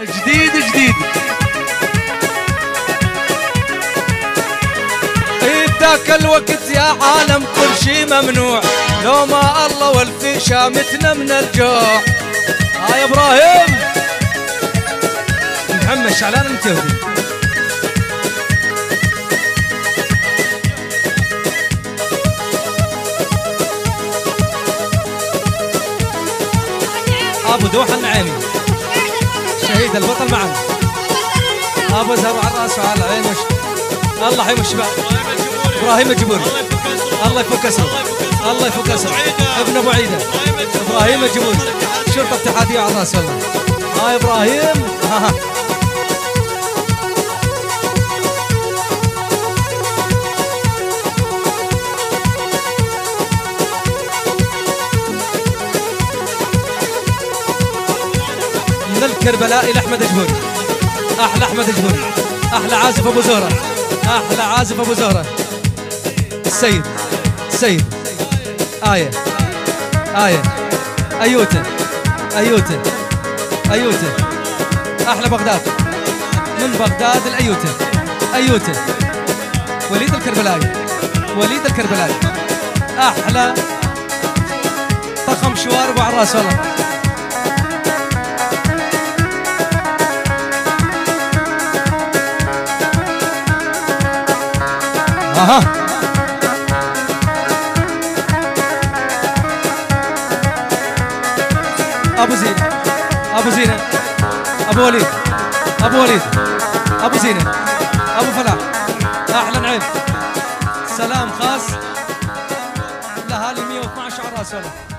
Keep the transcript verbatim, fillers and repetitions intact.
جديد جديد. إيه بذاك الوقت يا عالم كل شي ممنوع، لو ما الله والفي شامتنا من الجوع. ها يا ابراهيم محمد شعلان المتيودي. ابو دوحه النعيمي شهيد البطل معنا، ابو زهر على الراس وعلى العين وش الله يحيي الشباب. ابراهيم الجبوري الله يفك اسره، الله يفك اسره، ابن ابو عيده ابراهيم الجبوري شرطه اتحاديه على الراس والله. ها ابراهيم ها من الكربلاء الى احمد جبوري، احلى احمد جبوري، احلى عازف ابو زهره، احلى عازف ابو زهره السيد السيد آية آية أيوته أيوته أيوته أحلى بغداد من بغداد الأيوته أيوته وليد الكربلاي وليد الكربلاي أحلى طخم شوارب وعلى الراس والله. اها ابو زين ابو زينه ابو وليد ابو وليد ابو زينه ابو فلاح احلى نعيم. سلام خاص لاهالي مية واثناشر على راس والله.